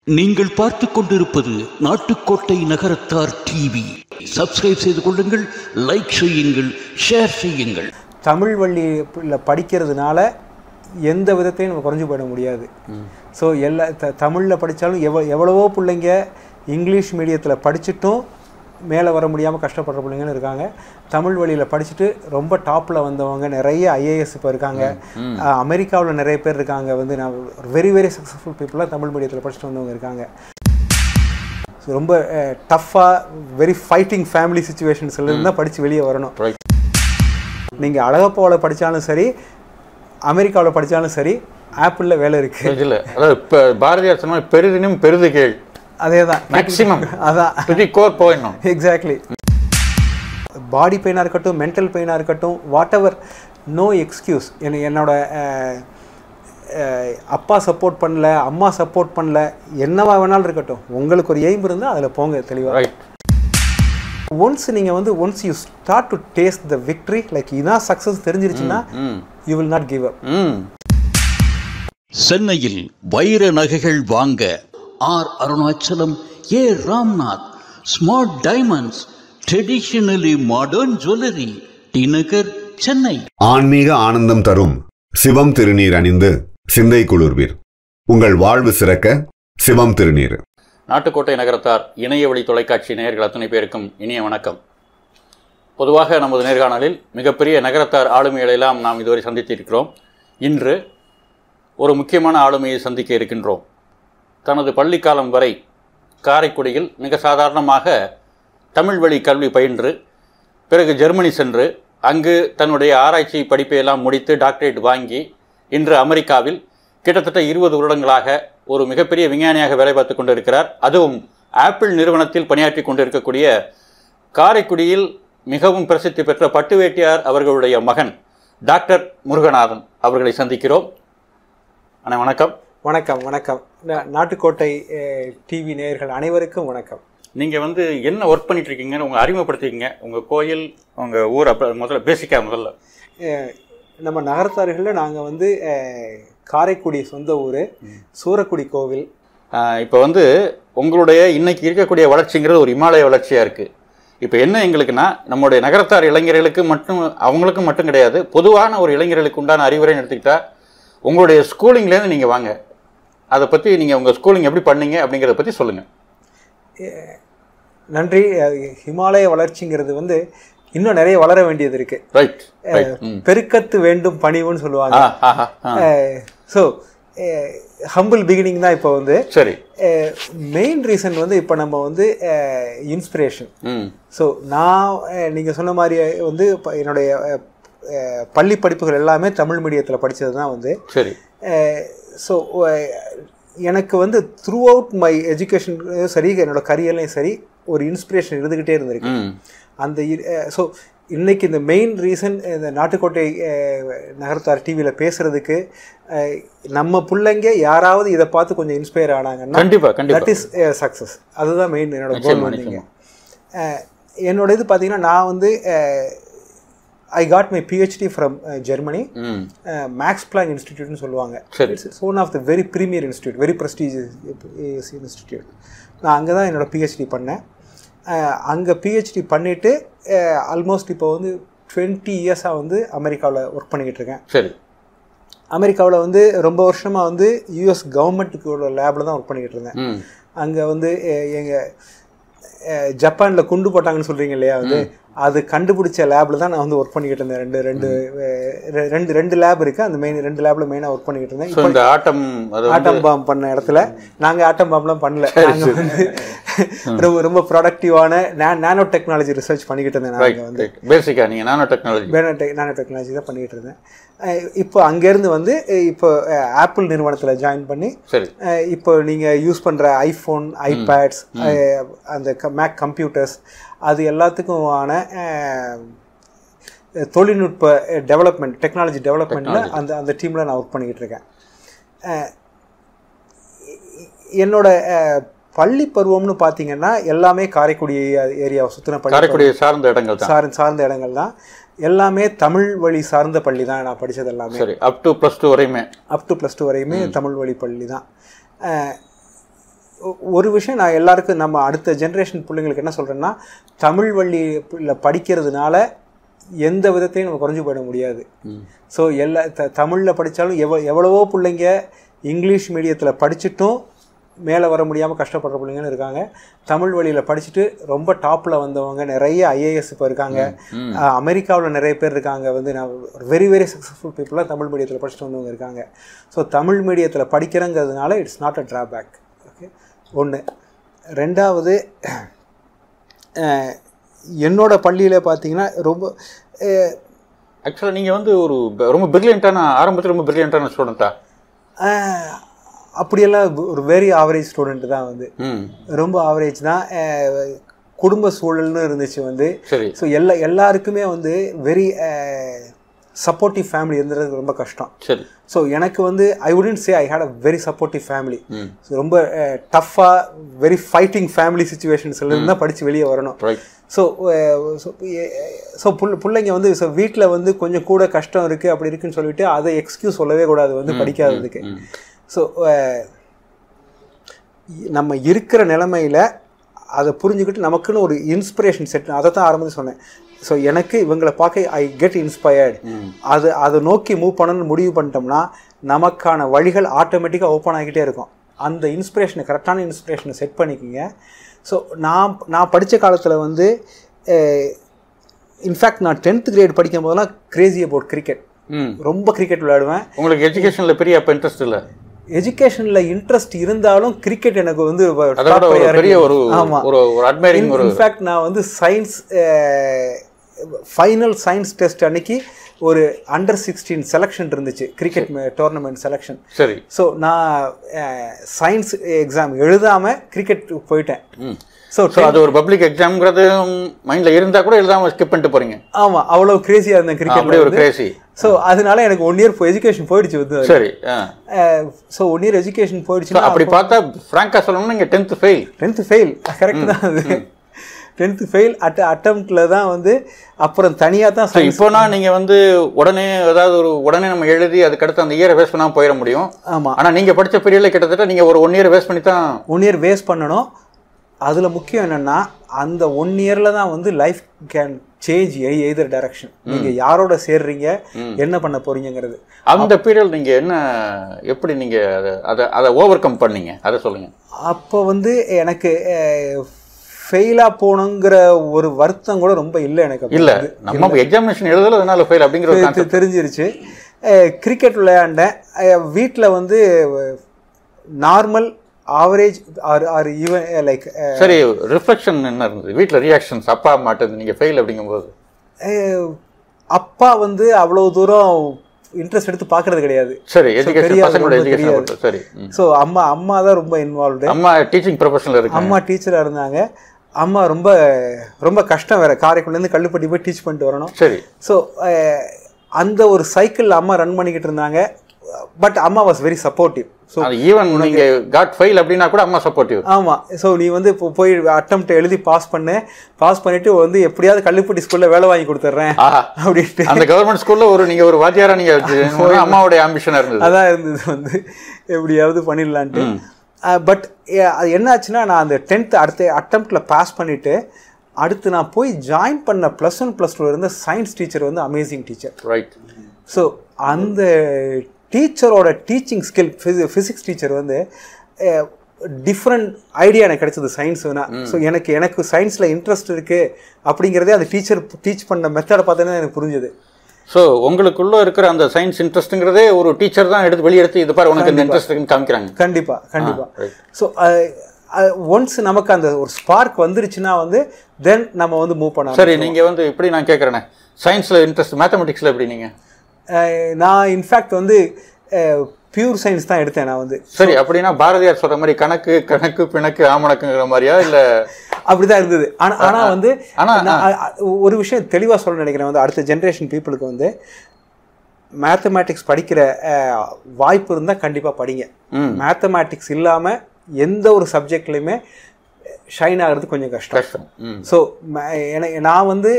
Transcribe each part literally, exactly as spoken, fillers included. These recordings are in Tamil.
நீங்கள் பார்த்து கொண்டிருப்பது நாட்டுக்கோட்டை நகரத்தார் டிவி. சப்ஸ்கிரைப் செய்து கொள்ளுங்கள், லைக் செய்யுங்கள், ஷேர் செய்யுங்கள். தமிழ் வழியில் படிக்கிறதுனால எந்த விதத்தையும் நம்ம குறைஞ்சி போயிட முடியாது. ஸோ எல்லா த தமிழில் படித்தாலும் எவ்வளோ எவ்வளவோ பிள்ளைங்க இங்கிலீஷ் மீடியத்தில் படிச்சுட்டும் மேலே வர முடியாமல் கஷ்டப்படுற பிள்ளைங்களும் இருக்காங்க. தமிழ் வழியில் படிச்சுட்டு ரொம்ப டாப்பில் வந்தவங்க நிறைய ஐஏஎஸ் இப்போ இருக்காங்க. அமெரிக்காவில் நிறைய பேர் இருக்காங்க. வந்து நான் வெரி வெரி சக்ஸஸ்ஃபுல் பீப்புளாக தமிழ் மீடியத்தில் படிச்சுட்டு வந்தவங்க இருக்காங்க. ஸோ ரொம்ப டஃப்பாக வெரி ஃபைட்டிங் ஃபேமிலி சுச்சுவேஷன்ஸ்லேருந்து தான் படித்து வெளியே வரணும். நீங்கள் அழகப்பாவில் படித்தாலும் சரி, அமெரிக்காவில் படித்தாலும் சரி, ஆப்பிளில் வேலை இருக்குது. இல்லை, அதாவது இப்போ பாரதியார் சொன்ன பெரிதினும் பெரிது கேள், அதே தான் மேக்ஸிமம், அதான் கோர் போயிடணும். எக்ஸாக்ட்லி. பாடி பெயினாக இருக்கட்டும், மென்டல் பெயினாக இருக்கட்டும், வாட் எவர், நோ எக்ஸ்கியூஸ். என்ன என்னோட அப்பா சப்போர்ட் பண்ணல, அம்மா சப்போர்ட் பண்ணல, என்னவா வேணாலும் இருக்கட்டும், உங்களுக்கு ஒரு எய்ம் இருந்தால் அதில் போங்க தெளிவாக. ஒன்ஸ் நீங்கள் வந்து once you start to taste the victory, like இதான் சக்ஸஸ் தெரிஞ்சிருச்சுன்னா you will not give up. சென்னையில் வைர நகைகள் வாங்க R Arunachalam, A Ramnath, smart diamonds, traditionally modern jewellery, T Nagar, Chennai. ஆன்மீக ஆனந்தம் தரும் சிவம் திருநீர் அணிந்து சிந்தை குளிர்வீர். உங்கள் வாழ்வு சிறக்க சிவம் திருநீர். நாட்டுக்கோட்டை நகரத்தார் இணைய வழி தொலைக்காட்சி நேயர்கள் அத்தனை பேருக்கும் இனிய வணக்கம். பொதுவாக நமது நேர்காணலில் மிகப்பெரிய நகரத்தார் ஆளுமைகளெல்லாம் நாம் இதுவரை சந்தித்திருக்கிறோம். இன்று ஒரு முக்கியமான ஆளுமையை சந்திக்க இருக்கின்றோம். தனது பள்ளிக்காலம் வரை காரைக்குடியில் மிக சாதாரணமாக தமிழ் வழி கல்வி பயின்று, பிறகு ஜெர்மனி சென்று அங்கு தன்னுடைய ஆராய்ச்சி படிப்பையெல்லாம் முடித்து டாக்டரேட் வாங்கி இன்று அமெரிக்காவில் கிட்டத்தட்ட இருபது வருடங்களாக ஒரு மிகப்பெரிய விஞ்ஞானியாக வேலை பார்த்து கொண்டிருக்கிறார். அதுவும் ஆப்பிள் நிறுவனத்தில் பணியாற்றி கொண்டிருக்கக்கூடிய காரைக்குடியில் மிகவும் பிரசித்தி பெற்ற பட்டுவேட்டியார் அவர்களுடைய மகன் டாக்டர் முருகநாதன் அவர்களை சந்திக்கிறோம். அண்ணா வணக்கம். வணக்கம். வணக்கம். நாட்டுக்கோட்டை டிவி நேயர்கள் அனைவருக்கும் வணக்கம். நீங்கள் வந்து என்ன ஒர்க் பண்ணிட்டு இருக்கீங்கன்னு உங்கள் அறிமுகப்படுத்திக்கிங்க, உங்கள் கோயில், உங்கள் ஊர், அப்புறம் முதல்ல பேசிக்காக முதல்ல. நம்ம நகரத்தார்களில் நாங்கள் வந்து காரைக்குடி சொந்த ஊர், சூரக்குடி கோவில். இப்போ வந்து உங்களுடைய இன்னைக்கு இருக்கக்கூடிய வளர்ச்சிங்கிறது ஒரு இமாலய வளர்ச்சியாக இருக்குது. இப்போ என்ன எங்களுக்குன்னா, நம்முடைய நகரத்தார் இளைஞர்களுக்கு மட்டும், அவங்களுக்கும் மட்டும் கிடையாது, பொதுவான ஒரு இளைஞர்களுக்கு உண்டான அறிவுரைன்னு எடுத்துக்கிட்டால் உங்களுடைய ஸ்கூலிங்லேருந்து நீங்கள் வாங்க, அதை பற்றி நீங்கள் உங்கள் ஸ்கூலிங் எப்படி பண்ணீங்க அப்படிங்கிறத பற்றி சொல்லுங்கள். நன்றி. ஹிமாலய வளர்ச்சிங்கிறது வந்து இன்னும் நிறைய வளர வேண்டியது இருக்கு. ரைட். பெருக்கத்து வேண்டும் பணிவுன்னு சொல்லுவாங்க. ஸோ ஹம்பிள் பிகினிங் தான் இப்போ வந்து. சரி. மெயின் ரீசன் வந்து இப்போ நம்ம வந்து இன்ஸ்பிரேஷன். ஸோ நான் நீங்கள் சொன்ன மாதிரி வந்து என்னுடைய பள்ளி படிப்புகள் எல்லாமே தமிழ் மீடியத்தில் படித்தது தான் வந்து. சரி. ஸோ எனக்கு வந்து த்ரூ அவுட் மை எஜுகேஷன் சரி, என்னோட கரியர்லையும் சரி, ஒரு இன்ஸ்பிரேஷன் இருந்துக்கிட்டே இருந்திருக்கு. அந்த ஸோ இன்னைக்கு இந்த மெயின் ரீசன் இந்த நாட்டுக்கோட்டை நகரத்தார் டிவியில் பேசுறதுக்கு, நம்ம பிள்ளைங்க யாராவது இதை பார்த்து கொஞ்சம் இன்ஸ்பயர் ஆனாங்கன்னா கண்டிப்பாக தட் இஸ் சக்ஸஸ். அதுதான் மெயின் என்னோட கோல். வந்தீங்க என்னோட இது பார்த்தீங்கன்னா, நான் வந்து I got my PhD from uh, Germany, mm. uh, Max Planck Institute னு சொல்லுவாங்க. It's one of the very premier institute, very prestigious institute. நான் அங்கே தான் என்னோட PhD பண்ணேன். அங்கே PhD பண்ணிவிட்டு ஆல்மோஸ்ட் இப்போ வந்து டுவெண்ட்டி இயர்ஸாக வந்து அமெரிக்காவில் ஒர்க் பண்ணிக்கிட்டு இருக்கேன். சரி. அமெரிக்காவில் வந்து ரொம்ப வருஷமாக வந்து யூஎஸ் கவர்மெண்ட்டுக்கு லேபில் தான் ஒர்க் பண்ணிக்கிட்டு இருந்தேன். அங்கே வந்து எங்கள் ஜப்பானில் குண்டு போட்டாங்கன்னு சொல்கிறீங்க இல்லையா, வந்து அது கண்டுபிடிச்ச லேபில் தான் நான் வந்து ஒர்க் பண்ணிக்கிட்டு இருந்தேன். ரெண்டு ரெண்டு ரெண்டு ரெண்டு லேப் இருக்குது. அந்த மெயின் ரெண்டு லேபில் மெயினாக ஒர்க் பண்ணிக்கிட்டு இருந்தேன். இப்போ ஆட்டம் ஆட்டம் பாம் பண்ண இடத்துல நாங்கள் ஆட்டம் பாம்லாம் பண்ணல. நாங்கள் வந்து ரொம்ப ரொம்ப ப்ரொடக்டிவான நானோ டெக்னாலஜி ரிசர்ச் பண்ணிக்கிட்டு இருந்தேன். நாங்கள் வந்து பேசிக்காக நீங்கள் நானோ டெக்னாலஜி நானோ டெக்னாலஜி தான் பண்ணிக்கிட்டு இருந்தேன். இப்போ அங்கேருந்து வந்து இப்போ ஆப்பிள் நிறுவனத்தில் ஜாயின் பண்ணி, இப்போ நீங்கள் யூஸ் பண்ணுற ஐஃபோன், ஐபேட்ஸ், அந்த மேக் கம்ப்யூட்டர்ஸ், அது எல்லாத்துக்குமான தொழில்நுட்ப டெவலப்மெண்ட், டெக்னாலஜி டெவலப்மெண்ட்டில் அந்த அந்த டீமில் நான் ஒர்க் பண்ணிக்கிட்டு இருக்கேன். என்னோட பள்ளி பருவம்னு பார்த்தீங்கன்னா எல்லாமே காரைக்குடி ஏரியாவை சுற்றின பள்ளி, காரைக்குடி சார்ந்த இடங்கள் சார் சார்ந்த இடங்கள் தான். எல்லாமே தமிழ் வழி சார்ந்த பள்ளி தான் நான் படித்தது எல்லாமே. சரி. அப் டு ப்ளஸ் டூ வரையுமே அப் டு ப்ளஸ் டூ வரையுமே தமிழ் வழி பள்ளி தான். ஒரு விஷயம் நான் எல்லாருக்கும் நம்ம அடுத்த ஜென்ரேஷன் பிள்ளைங்களுக்கு என்ன சொல்கிறேன்னா, தமிழ் வழியில் படிக்கிறதுனால எந்த விதத்தையும் நம்ம குறைஞ்சி போயிட முடியாது. ஸோ எல்லா த தமிழில் படித்தாலும் எவ்வளோ எவ்வளவோ பிள்ளைங்க இங்கிலீஷ் மீடியத்தில் படிச்சுட்டும் மேலே வர முடியாமல் கஷ்டப்படுற பிள்ளைங்கன்னு இருக்காங்க. தமிழ் வழியில் படிச்சுட்டு ரொம்ப டாப்பில் வந்தவங்க நிறைய ஐஏஎஸ் இப்போ இருக்காங்க. அமெரிக்காவில் நிறைய பேர் இருக்காங்க. வந்து நான் வெரி வெரி சக்ஸஸ்ஃபுல் பீப்புளாக தமிழ் மீடியத்தில் படிச்சுட்டு வந்தவங்க இருக்காங்க. ஸோ தமிழ் மீடியத்தில் படிக்கிறங்கிறதுனால it's not a drawback. Okay, ஒன்று. ரெண்டாவது, என்னோட பள்ளியில் பார்த்தீங்கன்னா ரொம்ப ஆக்சுவலாக நீங்கள் வந்து ஒரு ரொம்ப பிரில்லியண்ட்டான ஆரம்பத்தில் ரொம்ப பிரில்லியண்ட்டான ஸ்டூடெண்ட்டா? அப்படியெல்லாம் ஒரு வெரி ஆவரேஜ் ஸ்டூடெண்ட் தான். வந்து ரொம்ப ஆவரேஜ் தான். குடும்ப சூழல்னு இருந்துச்சு வந்து. ஸோ எல்லா எல்லாருக்குமே வந்து வெரி சப்போர்ட்டிவ் ஃபேமிலி இருந்தது ரொம்ப கஷ்டம். சரி. ஸோ எனக்கு வந்து I wouldn't say I had a very supportive family. So ரொம்ப டஃப்பாக வெரி ஃபைட்டிங் ஃபேமிலி சுச்சுவேஷன்ஸ்ல இருந்து தான் படித்து வெளியே வரணும். ஸோ ஸோ புல் பிள்ளைங்க வந்து ஸோ வீட்டில் வந்து கொஞ்சம் கூட கஷ்டம் இருக்குது அப்படி இருக்குன்னு சொல்லிட்டு அதை எக்ஸ்கியூஸ் சொல்லவே கூடாது வந்து படிக்காததுக்கு. ஸோ நம்ம இருக்கிற நிலைமையில் அதை புரிஞ்சுக்கிட்டு நமக்குன்னு ஒரு இன்ஸ்பிரேஷன் செட், அதை தான் ஆரம்பித்து சொன்னேன். ஸோ எனக்கு இவங்களை பார்க்க ஐ கெட் இன்ஸ்பயர்டு. அது அதை நோக்கி மூவ் பண்ணணும்னு முடிவு பண்ணிட்டோம்னா நமக்கான வழிகள் ஆட்டோமேட்டிக்காக ஓப்பன் ஆகிக்கிட்டே இருக்கும். அந்த இன்ஸ்பிரேஷனை கரெக்டான இன்ஸ்பிரேஷனை செட் பண்ணிக்கோங்க. ஸோ நான் நான் படித்த காலத்தில் வந்து இன்ஃபேக்ட் நான் டென்த் கிரேட் படிக்கும் போதெல்லாம் கிரேசி அபவுட் கிரிக்கெட். ரொம்ப கிரிக்கெட் விளையாடுவேன். உங்களுக்கு எஜுகேஷனில் பெரிய அப்போ இன்ட்ரெஸ்ட் இல்லை? எஜுகேஷனில் இன்ட்ரெஸ்ட் இருந்தாலும் கிரிக்கெட் எனக்கு வந்து இன்ஃபேக்ட் நான் வந்து சயின்ஸ் ஃபைனல் சயின்ஸ் டெஸ்ட் அன்னைக்கு ஒரு அண்டர் சிக்ஸ்டீன் செலெக்ஷன் இருந்துச்சு, கிரிக்கெட் டோர்னமெண்ட் செலெக்ஷன். சரி. ஸோ நான் சயின்ஸ் எக்ஸாம் எழுதாமல் கிரிக்கெட் போயிட்டேன். ஸோ அது ஒரு பப்ளிக் எக்ஸாம்ங்கிறது மைண்டில் இருந்தால் கூட எழுதாமல் ஸ்கிப் பண்ணிட்டு போகிறீங்க. ஆமாம், அவ்வளோ கிரேசியாக இருந்தேன் கிரிக்கெட். ஒரு கிரேசி. ஸோ அதனால எனக்கு ஒன் இயர் எஜுகேஷன் போயிடுச்சு வந்து. சரி. ஸோ ஒன் இயர் எஜுகேஷன் போயிடுச்சு. அப்படி பார்த்தா ஃப்ராங்காக சொல்லணும்னா நீங்கள் tenth fail. Tenth fail correct தான். அது டென்த்து ஃபெயில் அட் அட்டம்ப்டில் தான் வந்து அப்புறம் தனியாக தான். இப்போனா நீங்கள் வந்து உடனே ஏதாவது ஒரு உடனே நம்ம எழுதி அதுக்கடுத்து அந்த இயரை வேஸ்ட் பண்ணாமல் போயிட முடியும். ஆமாம். ஆனால் நீங்கள் படித்த பீரியடில் கிட்டத்தட்ட நீங்கள் ஒரு ஒன் இயர் வேஸ்ட் பண்ணி தான். ஒன் இயர் வேஸ்ட் பண்ணணும். அதில் முக்கியம் என்னென்னா அந்த ஒன் இயரில் தான் வந்து life can change either direction. நீங்கள் யாரோட சேர்றீங்க, என்ன பண்ண போறீங்கிறது. அந்த பீரியட் நீங்கள் என்ன எப்படி நீங்கள் அதை அதை அதை ஓவர் கம் பண்ணீங்க, அதை சொல்லுங்கள். அப்போ வந்து எனக்கு ஃபெயிலாக போகணுங்கிற ஒரு வருத்தம் கூட ரொம்ப இல்லை எனக்கு. இல்லை, நம்ம எக்ஸாமினேஷன் எழுதல அதனால ஃபெயில் அப்படிங்கிற தெரிஞ்சிருச்சு. கிரிக்கெட் விளையாண்டேன். வீட்டில் வந்து normal average or or even like. சரி, ரிஃப்ளெக்ஷன் என்ன இருந்தது வீட்டில், ரியாக்ஷன்ஸ் அப்பா மாட்டது நீங்கள் ஃபெயில் அப்படிங்கும்போது? அப்பா வந்து அவ்வளோ தூரம் இன்ட்ரெஸ்ட் எடுத்து பார்க்கறது கிடையாது. சரி, எஜுகேஷன். சரி. ஸோ அம்மா அம்மா தான் ரொம்ப இன்வால்வ்டு. அம்மா டீச்சிங் ப்ரொஃபஷனில் இருக்கு. அம்மா டீச்சராக இருந்தாங்க. அம்மா ரொம்ப ரொம்ப கஷ்டம் வேறு, காரைக்குடிலேருந்து கல்லுப்பட்டி போய் டீச் பண்ணிட்டு வரணும். சரி. ஸோ அந்த ஒரு சைக்கிள் அம்மா ரன் பண்ணிக்கிட்டு இருந்தாங்க. பட் அம்மா was very supportive. So even நீங்கள் காட் ஃபெயில் அப்படின்னா கூட அம்மா சப்போர்ட்டிவ். ஆமாம். ஸோ நீ வந்து இப்போ போய் அட்டம்ப்ட் எழுதி பாஸ் பண்ணு, பாஸ் பண்ணிட்டு வந்து எப்படியாவது கல்லுப்பட்டி ஸ்கூலில் வேலை வாங்கி கொடுத்துட்றேன் அப்படின்ட்டு. அந்த கவர்மெண்ட் ஸ்கூலில் ஒரு நீங்கள் ஒரு வாத்தியாரா நீங்கள் அம்மாவுடைய ஆம்பிஷனாக இருந்தது. அதான் இருந்தது வந்து எப்படியாவது பண்ணிடலான்ட்டு. பட் அது என்ன ஆச்சுன்னா, நான் அந்த டென்த் அடுத்த அட்டம்ப்டில் பாஸ் பண்ணிவிட்டு அடுத்து நான் போய் ஜாயின் பண்ண ப்ளஸ் ஒன் ப்ளஸ் டூ இருந்த சயின்ஸ் டீச்சர் வந்து அமேசிங் டீச்சர். ரைட். ஸோ அந்த டீச்சரோட டீச்சிங் ஸ்கில், ஃபிசிக்ஸ் டீச்சர் வந்து டிஃப்ரெண்ட் ஐடியா எனக்கு கிடைச்சது சயின்ஸுனா. ஸோ எனக்கு எனக்கு சயின்ஸில் இன்ட்ரெஸ்ட் இருக்குது அப்படிங்கிறதே அந்த டீச்சர் டீச் பண்ண மெத்தடை பார்த்தோன்னே எனக்கு புரிஞ்சுது. ஸோ உங்களுக்குள்ளே இருக்கிற அந்த சயின்ஸ் இன்ட்ரெஸ்ட்டுங்கிறதே ஒரு டீச்சர் தான் எடுத்து வெளியெடுத்து இது பாரு உனக்கு இந்த இன்ட்ரெஸ்ட்டுன்னு காமிக்கிறாங்க. கண்டிப்பாக கண்டிப்பாக. ஸோ ஒன்ஸ் நமக்கு அந்த ஒரு ஸ்பார்க் வந்துருச்சுன்னா வந்து தென் நம்ம வந்து மூவ் பண்ணலாம். சரி, நீங்கள் வந்து இப்படி நான் கேட்குறேனே, சயின்ஸில் இன்ட்ரெஸ்ட், மேத்தமெட்டிக்ஸில் எப்படி நீங்கள்? நான் இன்ஃபேக்ட் வந்து பியூர் சயின்ஸ் தான் எடுத்தேன் நான் வந்து. சரி, அப்படின்னா பாரதியார் சொல்கிற மாதிரி கணக்கு கணக்கு பிணக்கு ஆமணக்குங்கிற மாதிரியா இல்லை? அப்படிதான் இருந்தது. ஆனால் ஆனால் வந்து ஒரு விஷயம் தெளிவாக சொல்ல நினைக்கிறேன் வந்து, அடுத்த ஜென்ரேஷன் பீப்புளுக்கு வந்து மேத்தமேட்டிக்ஸ் படிக்கிற வாய்ப்பு இருந்தால் கண்டிப்பாக படிங்க. மேத்தமேட்டிக்ஸ் இல்லாமல் எந்த ஒரு சப்ஜெக்ட்லையுமே ஷைன் ஆகிறது கொஞ்சம் கஷ்டம். ஸோ நான் வந்து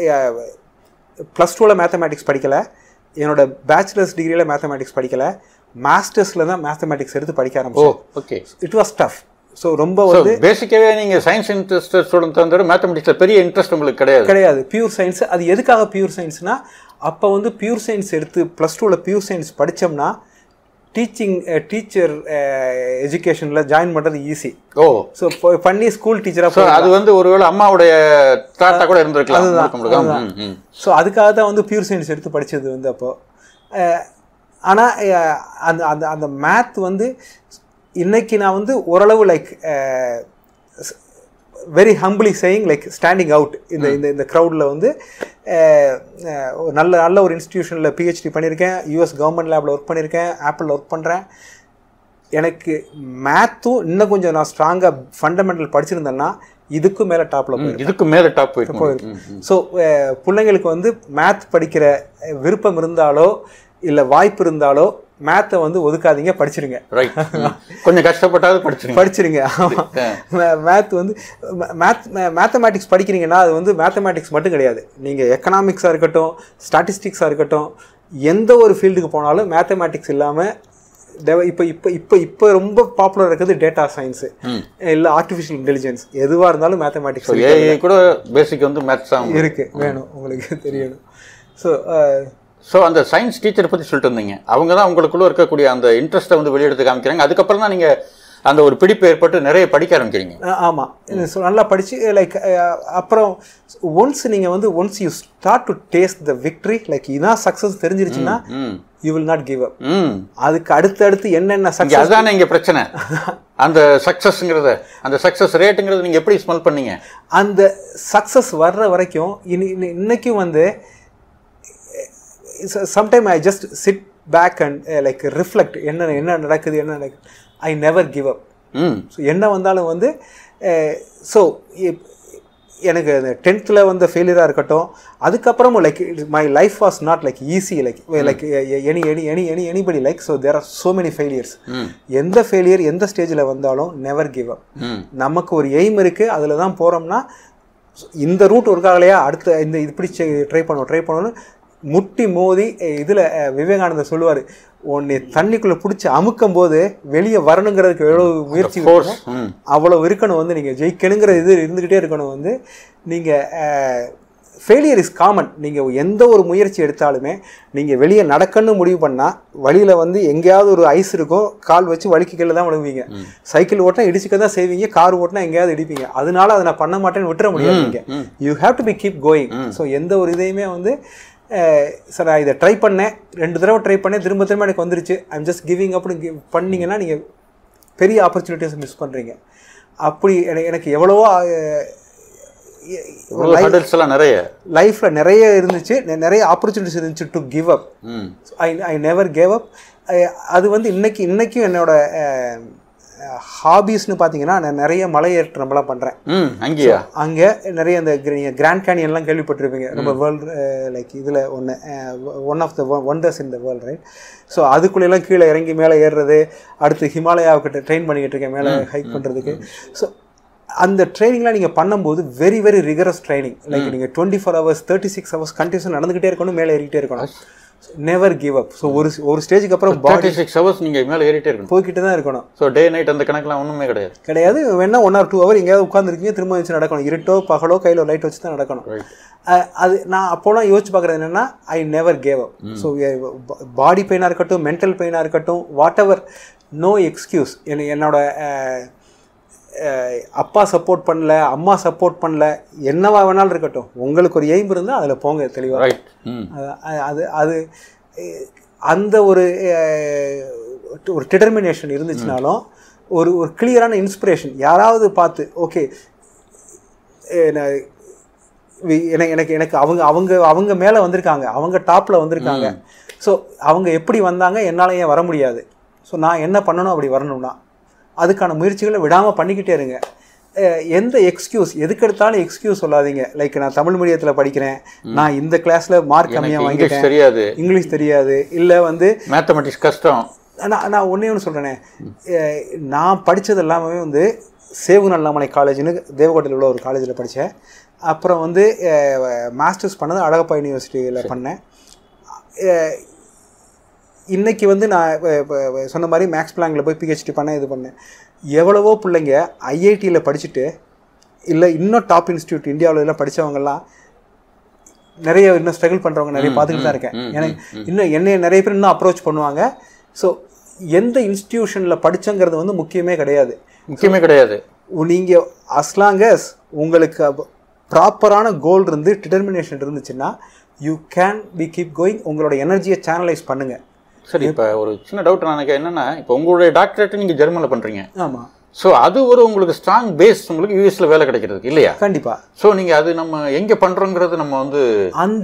ப்ளஸ் டூவில் மேத்தமேட்டிக்ஸ் படிக்கலை, என்னோட பேச்சுலர்ஸ் டிகிரியில் மேத்தமேட்டிக்ஸ் படிக்கலை, மாஸ்டர்ஸில் தான் மேத்தமேட்டிக்ஸ் எடுத்து படிக்க ஆரம்பிச்சேன். Okay. It was tough. So ரொம்ப வந்து பேசிக்காகவே நீங்கள் சயின்ஸ் இன்ட்ரெஸ்ட் ஸ்டூடெண்ட் தவிர மேத்தமெட்டிக்ஸில் பெரிய இன்ட்ரெஸ்ட் உங்களுக்கு கிடையாது கிடையாது பியூர் சயின்ஸ். அது எதுக்காக பியூர் சயின்ஸ்னா, அப்போ வந்து பியூர் சயின்ஸ் எடுத்து ப்ளஸ் டூவில் பியூர் சயின்ஸ் படித்தோம்னா டீச்சிங் டீச்சர் எஜுகேஷனில் ஜாயின் பண்ணுறது ஈஸி. ஓ ஸோ பண்ணி ஸ்கூல் டீச்சராக அது வந்து ஒருவேளை அம்மாவுடைய தாத்தா கூட இருந்திருக்கலாம். அதுதான். ஸோ அதுக்காக தான் வந்து பியூர் சயின்ஸ் எடுத்து படித்தது வந்து அப்போது. ஆனால் அந்த அந்த அந்த மேத் வந்து இன்னைக்கு நான் வந்து ஓரளவு like very humbly saying like standing out இந்த இந்த இந்த க்ரௌடில் வந்து நல்ல நல்ல ஒரு இன்ஸ்டிடியூஷனில் பிஹெச்டி பண்ணியிருக்கேன், யூஎஸ் கவர்மெண்ட் லேபில் ஒர்க் பண்ணியிருக்கேன், ஆப்பிளில் ஒர்க் பண்ணுறேன். எனக்கு மேத்தும் இன்னும் கொஞ்சம் நான் ஸ்ட்ராங்காக ஃபண்டமெண்டல் படிச்சிருந்தேன்னா இதுக்கும் மேலே டாப்பில் போயிருக்கும் இதுக்கு மேலே டாப் போயிருக்கும். ஸோ பிள்ளைங்களுக்கு வந்து மேத் படிக்கிற விருப்பம் இருந்தாலோ இல்லை வாய்ப்பு இருந்தாலோ மேத்தை வந்து ஒதுக்காதீங்க, படிச்சிருங்க. ரைட், கொஞ்சம் கஷ்டப்பட்டாவது படிச்சிருங்க படிச்சிருங்க மேத் வந்து மேத் மேத்தமேட்டிக்ஸ் படிக்கிறீங்கன்னா அது வந்து மேத்தமேட்டிக்ஸ் மட்டும் கிடையாது. நீங்கள் எக்கனாமிக்ஸாக இருக்கட்டும், ஸ்டாட்டிஸ்டிக்ஸாக இருக்கட்டும், எந்த ஒரு ஃபீல்டுக்கு போனாலும் மேத்தமேட்டிக்ஸ் இல்லாமல் இப்போ இப்போ இப்போ இப்போ ரொம்ப பாப்புலர் இருக்கிறது டேட்டா சயின்ஸு இல்லை ஆர்டிஃபிஷியல் இன்டெலிஜென்ஸ், எதுவாக இருந்தாலும் மேத்தமேட்டிக்ஸ் கூட பேசிக் வந்து மேத்ஸ் இருக்குது, வேணும், உங்களுக்கு தெரியணும். ஸோ ஸோ அந்த சயின்ஸ் டீச்சரை பற்றி சொல்லிட்டு இருந்தீங்க. அவங்க தான் உங்களுக்குள்ளே இருக்கக்கூடிய அந்த இன்ட்ரெஸ்ட்டை வந்து வெளியெடுத்து காமிக்கிறாங்க. அதுக்கப்புறம் தான் நீங்கள் அந்த ஒரு பிடிப்பு ஏற்பட்டு நிறைய படிக்க ஆரம்பிக்கிறீங்க. ஆமாம், ஸோ நல்லா படித்து லைக் அப்புறம் ஒன்ஸ் நீங்கள் வந்து once you start to taste the victory, like இதான் சக்ஸஸ் தெரிஞ்சிருச்சுன்னா you will not give up. அதுக்கு அடுத்து அடுத்து என்னென்ன சக்ஸஸ், அதுதானே இங்கே பிரச்சனை. அந்த சக்ஸஸ்ங்கிறத அந்த சக்ஸஸ் ரேட்டுங்கிறத நீங்கள் எப்படி ஸ்மெல் பண்ணீங்க? அந்த சக்ஸஸ் வர்ற வரைக்கும் இன்னைக்கும் வந்து sometime I just sit back and uh, like reflect என்ன என்ன நடக்குது என்ன நடக்குது. I never give up. So என்ன வந்தாலும் வந்து ஸோ எனக்கு அந்த டென்த்தில் வந்த ஃபெயிலியராக இருக்கட்டும், அதுக்கப்புறமும் like my life was not like easy like like any any any any anybody like so there are so many failures. எந்த ஃபெயிலியர் எந்த ஸ்டேஜில் வந்தாலும் நெவர் கிவ் அப். நமக்கு ஒரு எய்ம் இருக்குது, அதில் தான் போகிறோம்னா இந்த ரூட் ஒர்க் ஆகலையா, அடுத்த இந்த இப்படி ட்ரை பண்ணுவோம் ட்ரை பண்ணணும் முட்டி மோதி. இதில் விவேகானந்தர் சொல்லுவார், உன்னை தண்ணிக்குள்ளே பிடிச்சி அமுக்கும் போது வெளியே வரணுங்கிறதுக்கு எவ்வளோ முயற்சி அவ்வளோ இருக்கணும். வந்து நீங்கள் ஜெயிக்கணுங்கிற இது இருந்துக்கிட்டே இருக்கணும். வந்து நீங்கள் ஃபெயிலியர் இஸ் காமன். நீங்கள் எந்த ஒரு முயற்சி எடுத்தாலுமே நீங்கள் வெளியே நடக்கணும்னு முடிவு பண்ணால் வழியில் வந்து எங்கேயாவது ஒரு ஐஸ் இருக்கும், கால் வச்சு வலிக்கு கீழே தான் விழுவீங்க. சைக்கிள் ஓட்டினா இடிச்சுக்க தான் செய்வீங்க, கார் ஓட்டினா எங்கேயாவது இடிப்பீங்க. அதனால அதை நான் பண்ண மாட்டேன்னு விட்டுற முடியாது. நீங்கள் you have to be keep going. So எந்த ஒரு இதையுமே வந்து சார் நான் இதை ட்ரை பண்ணேன், ரெண்டு தடவை ட்ரை பண்ணேன், திரும்ப திரும்ப எனக்கு வந்துருச்சு, ஐம் ஜஸ்ட் கிவிங் அப்படின்னு பண்ணிங்கன்னா நீங்கள் பெரிய ஆப்பர்ச்சுனிட்டிஸ் மிஸ் பண்ணுறீங்க. அப்படி எனக்கு எவ்வளவோ நிறைய லைஃப்பில் நிறைய இருந்துச்சு, நிறைய ஆப்பர்ச்சுனிட்டிஸ் இருந்துச்சு to give up. I I never gave up. அது வந்து இன்னைக்கு இன்னைக்கும் என்னோட ஹாபீஸ்னு பார்த்தீங்கன்னா நான் நிறைய மலையேற்றம்லாம் பண்ணுறேன். அங்கேயா அங்கே நிறைய இந்த கிராண்ட் கேனியன்லாம் கேள்விப்பட்டிருப்பீங்க, ரொம்ப வேர்ல்டு லைக் இதில் ஒன்று one of the wonders in the world, right? So அதுக்குள்ளெல்லாம் கீழே இறங்கி மேலே ஏறுறது, அடுத்து ஹிமாலயாவுக்கிட்ட ட்ரெயின் பண்ணிக்கிட்டு இருக்கேன் மேலே ஹைக் பண்ணுறதுக்கு. ஸோ அந்த ட்ரைனிங்லாம் நீங்கள் பண்ணும்போது very very rigorous training. Like நீங்கள் twenty four hours thirty six hours கண்டினியூஸாக நடந்துகிட்டே இருக்கணும், மேலே ஏறிக்கிட்டே இருக்கணும். Never give up. ஸோ ஒரு ஒரு ஸ்டேஜுக்கு அப்புறம் ஃபார்ட்டி சிக்ஸ் ஹவர்ஸ் நீங்கள் மேலே ஏறிட்டே இருக்கணும், போய்கிட்டு தான் இருக்கணும். ஸோ டே நைட் அந்த கணக்கெலாம் ஒன்றுமே கிடையாது கிடையாது வேணா ஒன் ஆர் டூ ஹவர் எங்கேயாவது உட்காந்துருக்கீங்க, திரும்ப வச்சு நடக்கணும். இருட்டோ பகலோ கையில் லைட் வச்சு தான் நடக்கணும். அது நான் அப்போலாம் யோசிச்சு பார்க்குறது என்னென்னா I never gave up. So body பெயினாக இருக்கட்டும், மென்டல் பெயினாக இருக்கட்டும், வாட் எவர், நோ எக்ஸ்கியூஸ். என்னோட அப்பா சப்போர்ட் பண்ணல, அம்மா சப்போர்ட் பண்ணல, என்னவா வேணாலும் இருக்கட்டும், உங்களுக்கு ஒரு எய்ம் இருந்தால் அதில் போங்க தெளிவாக. அது அது அந்த ஒரு ஒரு டிட்டர்மினேஷன் இருந்துச்சுனாலும் ஒரு ஒரு கிளியரான இன்ஸ்பிரேஷன் யாராவது பார்த்து ஓகே எனக்கு எனக்கு எனக்கு அவங்க அவங்க அவங்க மேலே வந்திருக்காங்க, அவங்க டாப்பில் வந்திருக்காங்க, ஸோ அவங்க எப்படி வந்தாங்க, என்னால் ஏன் வர முடியாது, ஸோ நான் என்ன பண்ணணும் அப்படி வரணும்னா அதுக்கான முயற்சிகளை விடாமல் பண்ணிக்கிட்டே இருங்க. எந்த எக்ஸ்கியூஸ், எதுக்கு எடுத்தாலும் எக்ஸ்கியூஸ் சொல்லாதீங்க. லைக் நான் தமிழ் மீடியத்தில் படிக்கிறேன், நான் இந்த கிளாஸில் மார்க் கம்மியாக வாங்கிட்டேன், தெரியாது இங்கிலீஷ் தெரியாது, இல்லை வந்து மேத்தமெட்டிக்ஸ் கஷ்டம். நான் நான் ஒன்றே ஒன்று சொல்கிறேனே, நான் படித்தது எல்லாமே வந்து சேவு அண்ணாமலை காலேஜ்னு தேவகோட்டையில் உள்ள ஒரு காலேஜில் படித்தேன். அப்புறம் வந்து மாஸ்டர்ஸ் பண்ணது அழகப்பா யூனிவர்சிட்டியில் பண்ணேன். இன்றைக்கி வந்து நான் சொன்ன மாதிரி மேக்ஸ் பிளாங்கில் போய் பிஹெச்டி பண்ணேன், இது பண்ணேன். எவ்வளவோ பிள்ளைங்க ஐஐடியில் படிச்சுட்டு இல்லை இன்னும் டாப் இன்ஸ்டியூட் இந்தியாவில் எல்லாம் படித்தவங்கலாம் நிறைய இன்னும் ஸ்ட்ரகிள் பண்ணுறவங்க நிறைய பார்த்துக்கிட்டு தான் இருக்கேன். எனக்கு இன்னும் என்னைய நிறைய பேர் இன்னும் அப்ரோச் பண்ணுவாங்க. ஸோ எந்த இன்ஸ்டிடியூஷனில் படித்தங்கிறது வந்து முக்கியமே கிடையாது முக்கியமே கிடையாது நீங்கள் அஸ்லாங்கஸ் உங்களுக்கு ப்ராப்பரான கோல் இருந்து டிட்டர்மினேஷன் இருந்துச்சுன்னா you can be keep going. உங்களோட எனர்ஜியை சேனலைஸ் பண்ணுங்கள். சரி, இப்போ ஒரு சின்ன டவுட் எனக்கு என்னென்னா, இப்போ உங்களுடைய டாக்டரேட்டு நீங்கள் ஜெர்மனியில் பண்ணுறீங்க. ஆமாம். ஸோ அது ஒரு உங்களுக்கு ஸ்ட்ராங் பேஸ் உங்களுக்கு யூஎஸ்ல வேலை கிடைக்கிறதுக்கு இல்லையா? கண்டிப்பாக. ஸோ நீங்கள் அது நம்ம எங்கே பண்ணுறோங்கிறது நம்ம வந்து அந்த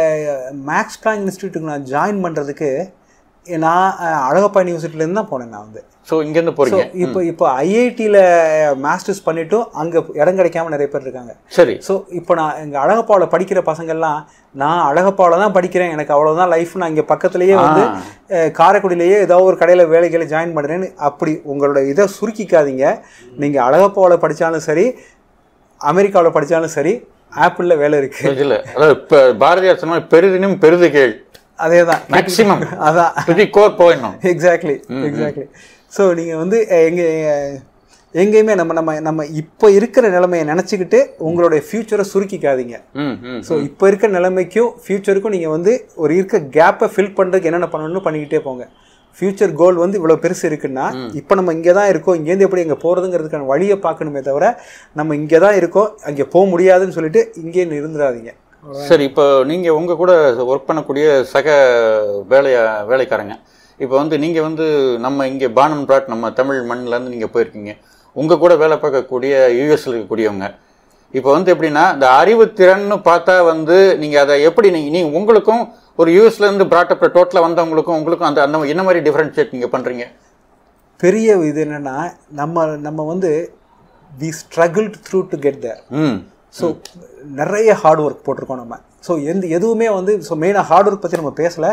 மேக்ஸ் பிளாங்க் இன்ஸ்டியூட்டுக்கு நான் ஜாயின் பண்ணுறதுக்கு நான் அழகப்பா யூனிவர்சிட்டிலேருந்து தான் போனேன் நான் வந்து. ஸோ இங்கேருந்து போகிறீங்க. இப்போ இப்போ ஐஐடியில் மாஸ்டர்ஸ் பண்ணிவிட்டும் அங்கே இடம் கிடைக்காம நிறைய பேர் இருக்காங்க. சரி. ஸோ இப்போ நான் இங்கே அழகப்பாவில் படிக்கிற பசங்கள்லாம் நான் அழகப்பாவில் தான் படிக்கிறேன், எனக்கு அவ்வளோதான் லைஃப், நான் இங்கே பக்கத்துலேயே வந்து காரைக்குடியிலேயே ஏதோ ஒரு கடையில் வேலைகளை ஜாயின் பண்ணுறேன்னு அப்படி உங்களோட இதை சுருக்கிக்காதீங்க. நீங்கள் அழகப்பாவில் படித்தாலும் சரி, அமெரிக்காவில் படித்தாலும் சரி, ஆப்பிளில் வேலை இருக்குது. இல்லை, அதாவது இப்போ பாரதியார் சொன்ன பெரிதினும் பெரிது கேள், அதே தான் மேக்ஸிமம், அதான் கோர் போயிடணும். Exactly exactly. ஸோ நீங்கள் வந்து எங்கே எங்கேயுமே நம்ம நம்ம நம்ம இப்போ இருக்கிற நிலைமையை நினச்சிக்கிட்டு உங்களுடைய ஃப்யூச்சரை சுருக்கிக்காதீங்க. ஸோ இப்போ இருக்கிற நிலைமைக்கும் ஃப்யூச்சருக்கும் நீங்கள் வந்து ஒரு இருக்க கேப்பை ஃபில் பண்ணுறதுக்கு என்னென்ன பண்ணணும்னு பண்ணிக்கிட்டே போங்க. ஃப்யூச்சர் கோல் வந்து இவ்வளோ பெருசு இருக்குன்னா இப்போ நம்ம இங்கே தான் இருக்கோம், இங்கேருந்து எப்படி இங்கே போகிறதுங்கிறதுக்கான வழியை பார்க்கணுமே தவிர நம்ம இங்கே தான் இருக்கோம் அங்கே போக முடியாதுன்னு சொல்லிட்டு இங்கே இருந்துடாதீங்க. சரி, இப்போ நீங்கள் உங்கள் கூட ஒர்க் பண்ணக்கூடிய சக வேலைய வேலைக்காரங்க இப்போ வந்து நீங்கள் வந்து நம்ம இங்கே பானம் பிராட் நம்ம தமிழ் மண்ணிலேருந்து நீங்கள் போயிருக்கீங்க, உங்கள் கூட வேலை பார்க்கக்கூடிய யூஎஸ்ல இருக்கக்கூடியவங்க இப்போ வந்து எப்படின்னா இந்த அறிவுத்திறன்னு பார்த்தா வந்து நீங்கள் அதை எப்படி நீங்கள் நீங்கள் உங்களுக்கும் ஒரு யூஎஸ்லேருந்து பிராட்டப் டோட்டலாக வந்தவங்களுக்கும் உங்களுக்கும் அந்த அந்த என்ன மாதிரி டிஃப்ரென்ஷியேட் நீங்கள் பண்ணுறீங்க? பெரிய இது என்னென்னா நம்ம நம்ம வந்து we struggled through to get there. Hmm so நிறைய ஹார்ட் ஒர்க் போட்டிருக்கோம் நம்ம. ஸோ எந்த எதுவுமே வந்து ஸோ மெயினாக ஹார்ட் ஒர்க் பற்றி நம்ம பேசலை.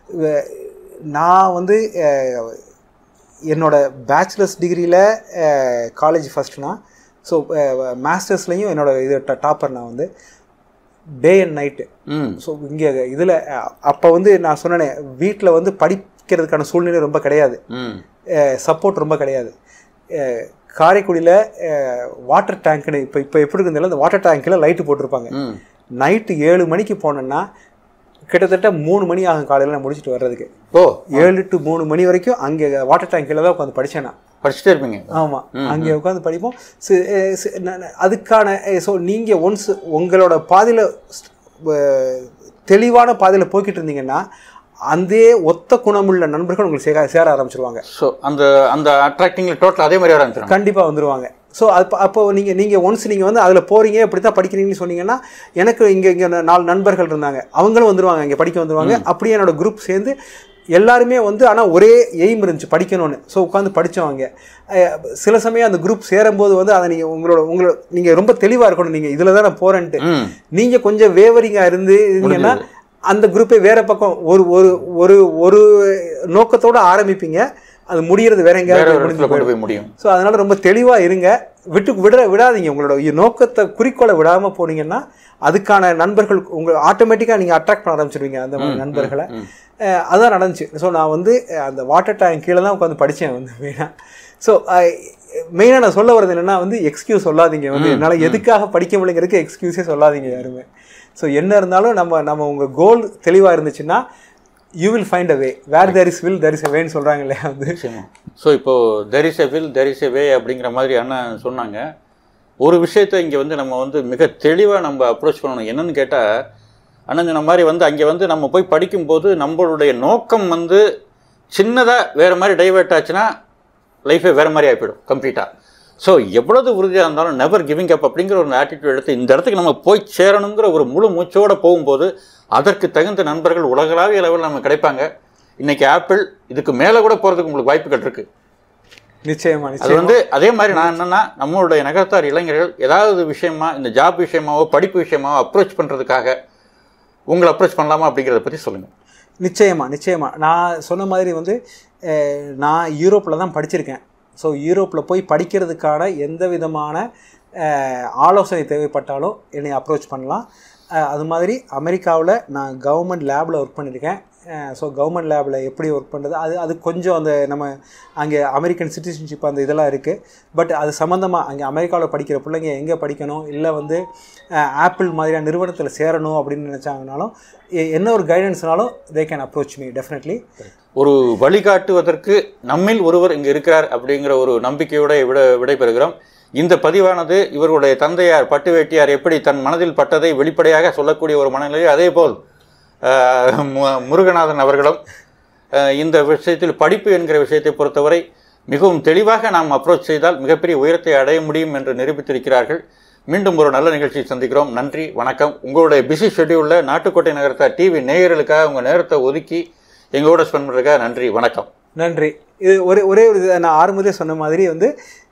நான் வந்து என்னோடய பேச்சுலர்ஸ் டிகிரியில் காலேஜ் ஃபஸ்ட்னா, ஸோ மாஸ்டர்ஸ்லேயும் என்னோடய இது டாப்பர் நான் வந்து டே அண்ட் நைட்டு. ஸோ இங்கே இதில் அப்போ வந்து நான் சொன்னேனே வீட்டில் வந்து படிக்கிறதுக்கான சூழ்நிலை ரொம்ப கிடையாது, சப்போர்ட் ரொம்ப கிடையாது. காரைக்குடியில் வாட்டர் டேங்க்னு இப்போ இப்போ எப்படி இருந்தாலும் அந்த வாட்டர் டேங்க்கில் லைட்டு போட்டிருப்பாங்க. நைட்டு ஏழு மணிக்கு போனேன்னா கிட்டத்தட்ட மூணு மணி ஆகும் காலையில் நான் முடிச்சுட்டு வர்றதுக்கு. ஓ ஏழு டு மூணு மணி வரைக்கும் அங்கே வாட்டர் டேங்க்கில் தான் உட்காந்து படித்தேன் நான். படிச்சுட்டே இருப்பீங்க? ஆமாம், அங்கே உட்காந்து படிப்போம். அதுக்கான ஸோ நீங்கள் ஒன்ஸ் உங்களோட பாதையில் தெளிவான பாதையில் போய்கிட்டு இருந்தீங்கன்னா அந்த ஒத்த குணமுள்ள நண்பர்கள் உங்களுக்கு சேர சேர ஆரம்பிச்சிருவாங்க. ஸோ அந்த அந்த அட்ராக்டிங்கில் டோட்டல் அதே மாதிரி ஆரம்பிச்சிருவாங்க. கண்டிப்பாக வந்துடுவாங்க. ஸோ அது அப்போ நீங்கள் நீங்கள் ஒன்ஸ் நீங்கள் வந்து அதில் போகிறீங்க இப்படி தான் படிக்கிறீங்கன்னு சொன்னீங்கன்னா எனக்கு இங்கே இங்கே நாலு நண்பர்கள் இருந்தாங்க, அவங்களும் வந்துடுவாங்க, இங்கே படிக்க வந்துடுவாங்க. அப்படியே என்னோடய குரூப் சேர்ந்து எல்லாருமே வந்து ஆனால் ஒரே எய்ம் இருந்துச்சு படிக்கணும்னு. ஸோ உட்காந்து படித்தவங்க சில சமயம் அந்த குரூப் சேரும்போது வந்து அதை நீங்கள் உங்களோட உங்களோட நீங்கள் ரொம்ப தெளிவாக இருக்கணும், நீங்கள் இதில் தான் நான் போகிறேன்ட்டு. நீங்கள் கொஞ்சம் வேவரிங்காக இருந்து இருந்தீங்கன்னா அந்த குரூப்பை வேறு பக்கம் ஒரு ஒரு ஒரு ஒரு நோக்கத்தோடு ஆரம்பிப்பீங்க, அது முடிகிறது வேற எங்கேயாவது போய் முடியும். ஸோ அதனால் ரொம்ப தெளிவாக இருங்க, விட்டு விட விடாதீங்க. உங்களோட நோக்கத்தை குறிக்கோளை விடாமல் போனீங்கன்னா அதுக்கான நண்பர்கள் உங்கள் ஆட்டோமேட்டிக்காக நீங்கள் அட்ராக்ட் பண்ண ஆரம்பிச்சிடுவீங்க அந்த மாதிரி நண்பர்களை. அதுதான் நடந்துச்சு. ஸோ நான் வந்து அந்த வாட்டர் டேங்க் கீழே தான் உட்காந்து படித்தேன் வந்து மெயினாக. ஸோ மெயினாக நான் சொல்ல வர்றது என்னென்னா வந்து எக்ஸ்கியூஸ் சொல்லாதீங்க, வந்து என்னால் எதுக்காக படிக்க முடியுங்கிறதுக்கு எக்ஸ்கியூஸே சொல்லாதீங்க யாருமே. ஸோ என்ன இருந்தாலும் நம்ம நம்ம உங்கள் கோல் தெளிவாக இருந்துச்சுன்னா you will find a way. Where there is will there is a வேன்னு சொல்கிறாங்க இல்லையா வந்து. ஸோ இப்போது there is a will there is a way அப்படிங்கிற மாதிரி அண்ணன் சொன்னாங்க. ஒரு விஷயத்தை இங்கே வந்து நம்ம வந்து மிக தெளிவாக நம்ம அப்ரோச் பண்ணணும். என்னன்னு கேட்டால் அண்ணன் சொன்ன மாதிரி வந்து அங்கே வந்து நம்ம போய் படிக்கும்போது நம்மளுடைய நோக்கம் வந்து சின்னதாக வேறு மாதிரி டைவெர்ட் ஆச்சுன்னா லைஃபே வேறு மாதிரி ஆகிப்போயிடும் கம்ப்ளீட்டாக. ஸோ எவ்வளவு உறுதியாக இருந்தாலும் நெவர் கிவிங் அப் அப்படிங்கிற ஒரு ஆட்டிடியூட் எடுத்து இந்த இடத்துக்கு நம்ம போய் சேரணுங்கிற ஒரு முழு மூச்சோடு போகும்போது அதற்கு தகுந்த நண்பர்கள் உலகளாவிய லெவலில் நம்ம கிடைப்பாங்க. இன்றைக்கி ஆப்பிள் இதுக்கு மேலே கூட போகிறதுக்கு உங்களுக்கு வாய்ப்புகள் இருக்குது. நிச்சயமா. அது வந்து அதே மாதிரி நான் என்னென்னா நம்மளுடைய நகரத்தார் இளைஞர்கள் ஏதாவது விஷயமா இந்த ஜாப் விஷயமாவோ படிப்பு விஷயமாவோ அப்ரோச் பண்ணுறதுக்காக உங்களை அப்ரோச் பண்ணலாமா அப்படிங்கிறத பற்றி சொல்லுங்கள். நிச்சயமாக நிச்சயமாக நான் சொன்ன மாதிரி வந்து நான் யூரோப்பில் தான் படிச்சிருக்கேன். ஸோ யூரோப்பில் போய் படிக்கிறதுக்கான எந்த விதமான ஆலோசனை தேவைப்பட்டாலும் என்னை அப்ரோச் பண்ணலாம். அது மாதிரி அமெரிக்காவில் நான் கவர்மெண்ட் லேபில் ஒர்க் பண்ணியிருக்கேன். ஸோ கவர்மெண்ட் லேபில் எப்படி ஒர்க் பண்ணுறது அது அது கொஞ்சம் அந்த நம்ம அங்கே அமெரிக்கன் சிட்டிசன்ஷிப் அந்த இதெல்லாம் இருக்குது. பட் அது சம்மந்தமாக அங்கே அமெரிக்காவில் படிக்கிற பிள்ளைங்க எங்கே படிக்கணும், இல்லை வந்து ஆப்பிள் மாதிரியான நிறுவனத்தில் சேரணும் அப்படின்னு நினச்சாங்கனாலும் என்ன ஒரு கைடன்ஸ்னாலும் they can approach me definitely. ஒரு வழிகாட்டுவதற்கு நம்மில் ஒருவர் இங்கே இருக்கிறார் அப்படிங்கிற ஒரு நம்பிக்கையோடு விட விடைபெறுகிறோம். இந்த பதிவானது இவர்களுடைய தந்தையார் பட்டுவேட்டியார் எப்படி தன் மனதில் பட்டதை வெளிப்படையாக சொல்லக்கூடிய ஒரு மனநிலை, அதே போல் முருகநாதன் அவர்களும் இந்த விஷயத்தில் படிப்பு என்கிற விஷயத்தை பொறுத்தவரை மிகவும் தெளிவாக நாம் அப்ரோச் செய்தால் மிகப்பெரிய உயரத்தை அடைய முடியும் என்று நிரூபித்திருக்கிறார்கள். மீண்டும் ஒரு நல்ல நிகழ்ச்சியை சந்திக்கிறோம். நன்றி, வணக்கம். உங்களுடைய பிஸி ஷெட்யூலில் நாட்டுக்கோட்டை நகரத்தார் டிவி நேயர்களுக்காக உங்கள் நேரத்தை ஒதுக்கி எங்களோட ஸ்பெண்ட் பண்ணுறதுக்காக நன்றி, வணக்கம். நன்றி. இது ஒரே ஒரே ஒரு நான் ஆரம்பத்திலே சொன்ன மாதிரி வந்து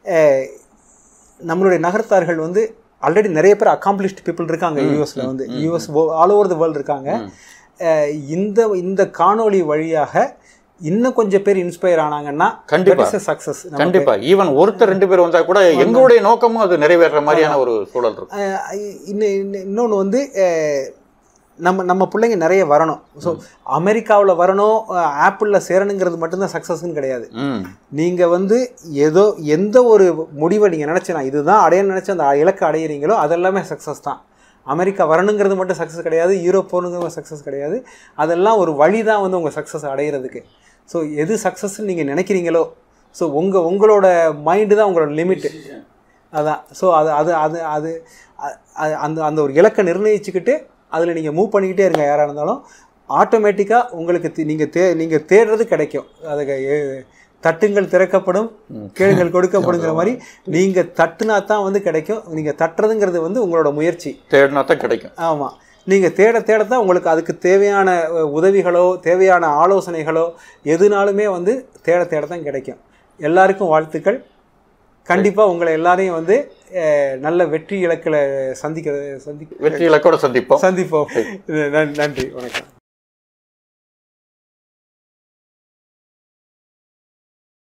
நம்மளுடைய நகரத்தார்கள் வந்து ஆல்ரெடி நிறைய பேர் அக்காம்ப்ளிஷ்டு பீப்புள் இருக்காங்க யூஎஸில் வந்து US all over the world இருக்காங்க. இந்த இந்த காணொளி வழியாக இன்னும் கொஞ்சம் பேர் இன்ஸ்பயர் ஆனாங்கன்னா கண்டிப்பா சக்சஸ். கண்டிப்பா ஈவன் ஒருத்தர் ரெண்டு பேர் வந்தா கூட எங்களுடைய நோக்கமும் அது நிறைவேற மாதிரியான ஒரு சூழல் இருக்கும். இன்னொன்று வந்து நம்ம நம்ம பிள்ளைங்க நிறைய வரணும். ஸோ அமெரிக்காவில் வரணும், ஆப்பிளில் சேரணுங்கிறது மட்டும்தான் சக்ஸஸ்ன்னு கிடையாது. நீங்கள் வந்து ஏதோ எந்த ஒரு முடிவை நீங்கள் நினச்சினா இதுதான் அடைய நினச்சி அந்த இலக்கை அடையிறீங்களோ அதெல்லாமே சக்ஸஸ் தான். அமெரிக்கா வரணுங்கிறது மட்டும் சக்ஸஸ் கிடையாது, யூரோப் போகணுங்கிறது சக்ஸஸ் கிடையாது. அதெல்லாம் ஒரு வழி தான் வந்து உங்கள் சக்ஸஸ் அடையிறதுக்கு. ஸோ எது சக்ஸஸ்ன்னு நீங்கள் நினைக்கிறீங்களோ, ஸோ உங்கள் உங்களோட மைண்டு தான் உங்களோட லிமிட்டு. அதான். ஸோ அது அது அது அது அந்த அந்த ஒரு இலக்கை நிர்ணயிச்சுக்கிட்டு அதில் நீங்கள் மூவ் பண்ணிக்கிட்டே இருங்க. யாராக இருந்தாலும் ஆட்டோமேட்டிக்காக உங்களுக்கு நீங்கள் தே நீங்கள் தேடுறது கிடைக்கும். அதுக்கு தட்டுங்கள் திறக்கப்படும், கேளுங்கள் கொடுக்கப்படுங்கிற மாதிரி நீங்கள் தட்டுனா தான் வந்து கிடைக்கும். நீங்கள் தட்டுறதுங்கிறது வந்து உங்களோட முயற்சி, தேடினா தான் கிடைக்கும். ஆமாம், நீங்கள் தேட தேட தான் உங்களுக்கு அதுக்கு தேவையான உதவிகளோ தேவையான ஆலோசனைகளோ எதுனாலுமே வந்து தேட தேட தான் கிடைக்கும். எல்லாருக்கும் வாழ்த்துக்கள். கண்டிப்பாக உங்களை எல்லாரையும் வந்து நல்ல வெற்றி இலக்கில் சந்திக்க சந்தி வெற்றி இலக்கோட சந்திப்போம் சந்திப்போம் நன்றி, வணக்கம்.